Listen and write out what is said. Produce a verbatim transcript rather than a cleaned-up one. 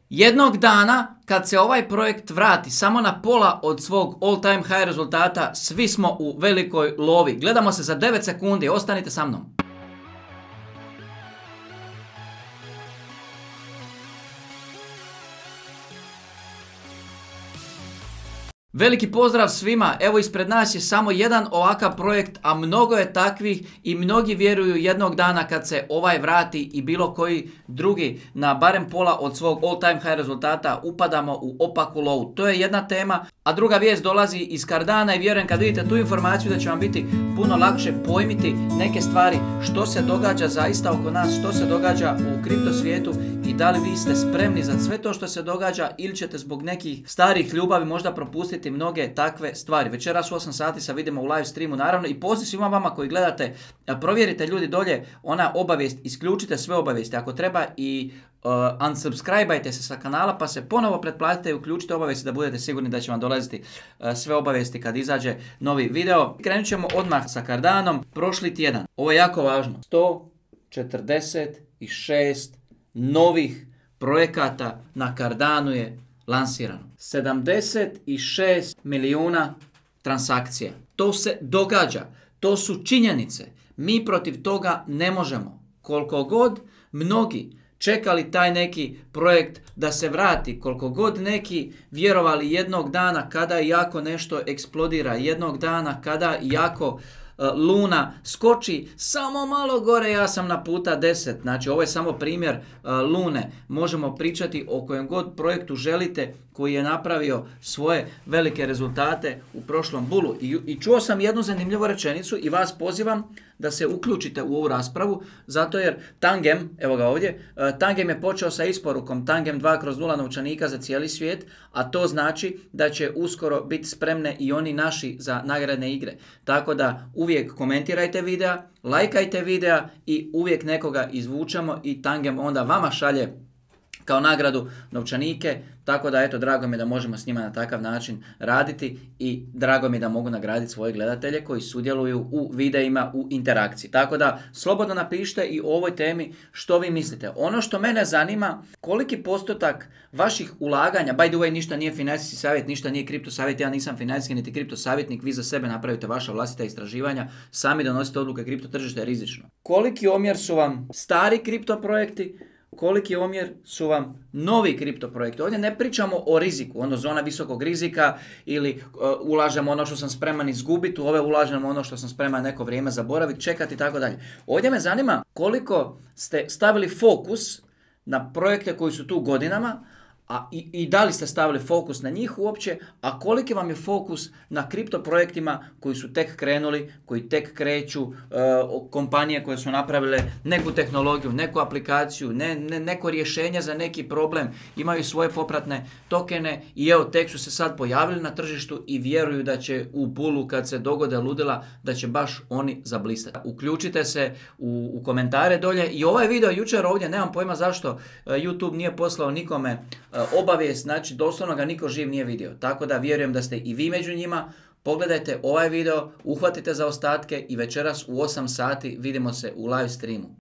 Jednog dana, kad se ovaj projekt vrati samo na pola od svog all time high rezultata, svi smo u velikoj lovi. Gledamo se za devet sekundi, ostanite sa mnom. Veliki pozdrav svima, evo ispred nas je samo jedan ovakav projekt, a mnogo je takvih i mnogi vjeruju jednog dana kad se ovaj vrati i bilo koji drugi na barem pola od svog all time high rezultata upadamo u opaku lovu. To je jedna tema, a druga vijest dolazi iz Cardana i vjerujem kad vidite tu informaciju da će vam biti puno lakše pojmiti neke stvari što se događa zaista oko nas, što se događa u kripto svijetu i da li vi ste spremni za sve to što se događa ili ćete zbog nekih starih ljubavi možda propustiti mnoge takve stvari. Večeras u osam sati se vidimo u live streamu naravno i poziv svima vama koji gledate, provjerite ljudi dolje ona obavijest, isključite sve obavijesti ako treba i uh, unsubscribeajte se sa kanala pa se ponovo pretplatite i uključite obavijesti da budete sigurni da će vam dolaziti uh, sve obavijesti kad izađe novi video. Krenut ćemo odmah sa Cardanom. Prošli tjedan, ovo je jako važno, sto četrdeset šest novih projekata na Cardanu je lansirano. sedamdeset šest milijuna transakcija. To se događa. To su činjenice. Mi protiv toga ne možemo. Koliko god mnogi čekali taj neki projekt da se vrati, koliko god neki vjerovali jednog dana kada jako nešto eksplodira, jednog dana kada jako Luna skoči samo malo gore, ja sam na puta deset. Znači ovo je samo primjer uh, Lune. Možemo pričati o kojem god projektu želite koji je napravio svoje velike rezultate u prošlom bulu. I, i čuo sam jednu zanimljivu rečenicu i vas pozivam da se uključite u ovu raspravu, zato jer Tangem, evo ga ovdje, uh, Tangem je počeo sa isporukom Tangem dva kroz nula novčanika za cijeli svijet, a to znači da će uskoro biti spremne i oni naši za nagradne igre. Tako da uvijek komentirajte videa, lajkajte videa i uvijek nekoga izvučemo i Tangem onda vama šalje kao nagradu novčanike, tako da eto, drago mi je da možemo s njima na takav način raditi i drago mi je da mogu nagraditi svoje gledatelje koji sudjeluju u videima u interakciji. Tako da slobodno napišite i o ovoj temi što vi mislite. Ono što mene zanima, koliki postotak vaših ulaganja, by the way ništa nije financijski savjet, ništa nije kripto savjet, ja nisam financijski niti kripto savjetnik, vi za sebe napravite vaša vlastita istraživanja, sami donosite odluke, kripto tržište je rizično. Koliki omjer su vam stari kripto projekti, koliki omjer su vam novi kripto projekti. Ovdje ne pričamo o riziku, ono zona visokog rizika ili uh, ulažemo ono što sam spreman izgubiti, u ove ulažemo ono što sam spreman neko vrijeme zaboraviti, čekati i tako dalje. Ovdje me zanima koliko ste stavili fokus na projekte koji su tu godinama, a i, i da li ste stavili fokus na njih uopće, a koliki vam je fokus na kripto projektima koji su tek krenuli, koji tek kreću, uh, kompanije koje su napravile neku tehnologiju, neku aplikaciju, ne, ne, neko rješenje za neki problem, imaju svoje popratne tokene i evo tek su se sad pojavili na tržištu i vjeruju da će u bulu kad se dogode ludila da će baš oni zablistati. Uključite se u, u komentare dolje i ovaj video jučer ovdje, nemam pojma zašto uh, YouTube nije poslao nikome uh, obavijest, znači doslovno ga niko živ nije vidio. Tako da vjerujem da ste i vi među njima. Pogledajte ovaj video, uhvatite za ostatke i večeras u osam sati vidimo se u live streamu.